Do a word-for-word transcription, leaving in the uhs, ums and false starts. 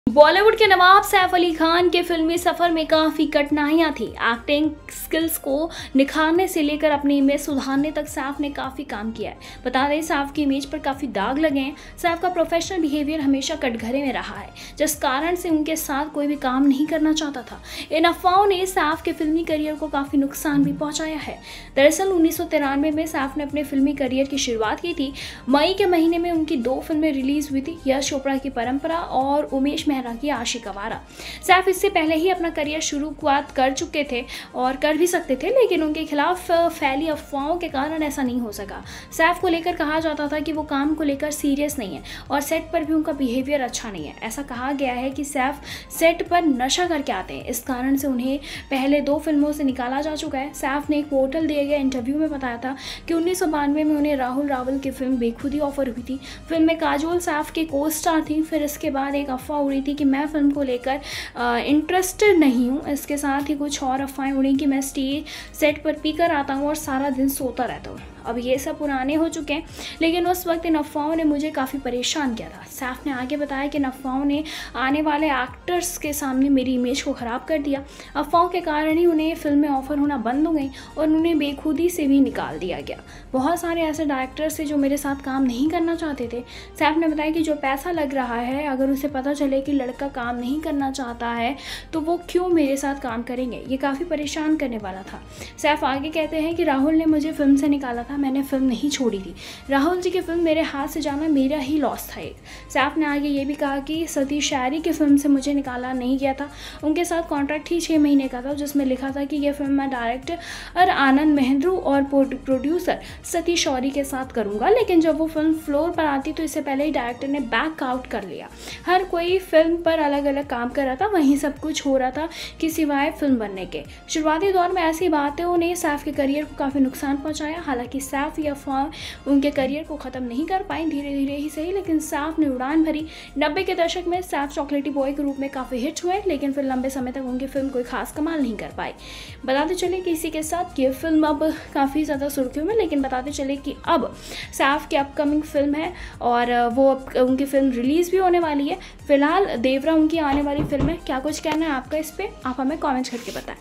बॉलीवुड के नवाब सैफ अली खान के फिल्मी सफर में काफी कठिनाइयां थी। एक्टिंग स्किल्स को निखारने से लेकर अपनी इमेज सुधारने तक सैफ ने काफी काम किया है। बता दें, सैफ की इमेज पर काफी दाग लगे हैं। सैफ का प्रोफेशनल बिहेवियर हमेशा कटघरे में रहा है, जिस कारण से उनके साथ कोई भी काम नहीं करना चाहता था। इन अफवाहों ने सैफ के फिल्मी करियर को काफी नुकसान भी पहुंचाया है। दरअसल उन्नीस सौ तिरानवे में सैफ ने अपने फिल्मी करियर की शुरुआत की थी। मई के महीने में उनकी दो फिल्में रिलीज हुई थी, यश चोपड़ा की परंपरा और उमेश मेहरा की आशिक आवारा। सैफ इससे पहले ही अपना करियर शुरुआत कर चुके थे और कर भी सकते थे, लेकिन उनके खिलाफ फैली अफवाहों के कारण ऐसा नहीं हो सका। सैफ को लेकर कहा जाता था कि वो काम को लेकर सीरियस नहीं है और सेट पर भी उनका बिहेवियर अच्छा नहीं है। ऐसा कहा गया है कि सैफ सेट पर नशा करके आते हैं, इस कारण से उन्हें पहले दो फिल्मों से निकाला जा चुका है। सैफ ने एक पोर्टल दिए गए इंटरव्यू में बताया था कि उन्नीस सौ बानवे में उन्हें राहुल रावल की फिल्म बेखुदी ऑफर हुई थी। फिल्म में काजोल सैफ के को स्टार थी। फिर इसके बाद एक अफवाह उड़ी थी कि मैं फिल्म को लेकर इंटरेस्टेड नहीं हूँ। इसके साथ ही कुछ और अफवाहें उड़ी कि मैं स्टेज सेट पर पीकर आता हूँ और सारा दिन सोता रहता हूँ। अब ये सब पुराने हो चुके हैं, लेकिन उस वक्त इन अफवाहों ने मुझे काफ़ी परेशान किया था। सैफ ने आगे बताया कि इन अफवाहों ने आने वाले एक्टर्स के सामने मेरी इमेज को ख़राब कर दिया। अफवाहों के कारण ही उन्हें फिल्म में ऑफर होना बंद हो गई और उन्हें बेखुदी से भी निकाल दिया गया। बहुत सारे ऐसे डायरेक्टर्स थे जो मेरे साथ काम नहीं करना चाहते थे। सैफ ने बताया कि जो पैसा लग रहा है, अगर उसे पता चले कि लड़का काम नहीं करना चाहता है तो वो क्यों मेरे साथ काम करेंगे, ये काफ़ी परेशान करने वाला था। सैफ आगे कहते हैं कि राहुल ने मुझे फिल्म से निकाला, मैंने फिल्म नहीं छोड़ी थी। राहुल जी की फिल्म मेरे हाथ से जाना मेरा ही लॉस था एक। सैफ ने आगे ये भी कहा कि सतीश शायरी की फिल्म से मुझे निकाला नहीं गया था। उनके साथ कॉन्ट्रैक्ट ही छः महीने का था, जिसमें लिखा था कि यह फिल्म मैं डायरेक्टर आनंद मेहंद्रू और प्रोड्यूसर सतीश शौरी के साथ करूँगा, लेकिन जब वो फिल्म फ्लोर पर आती तो इससे पहले ही डायरेक्टर ने बैक आउट कर लिया। हर कोई फिल्म पर अलग अलग काम कर रहा था, वहीं सब कुछ हो रहा था कि सिवाय फिल्म बनने के। शुरुआती दौर में ऐसी बातें ने सैफ के करियर को काफ़ी नुकसान पहुँचाया। हालांकि सैफ या अफवाह उनके करियर को ख़त्म नहीं कर पाई, धीरे धीरे ही सही, लेकिन सैफ ने उड़ान भरी। नब्बे के दशक में सैफ चॉकलेटी बॉय के रूप में काफ़ी हिट हुए, लेकिन फिर लंबे समय तक उनकी फिल्म कोई खास कमाल नहीं कर पाई। बताते चले कि इसी के साथ ये फिल्म अब काफ़ी ज़्यादा सुर्खियों में, लेकिन बताते चले कि अब सैफ की अपकमिंग फिल्म है और वो उनकी फिल्म रिलीज़ भी होने वाली है। फिलहाल देवरा उनकी आने वाली फिल्म है। क्या कुछ कहना है आपका इस पर, आप हमें कॉमेंट करके बताएं।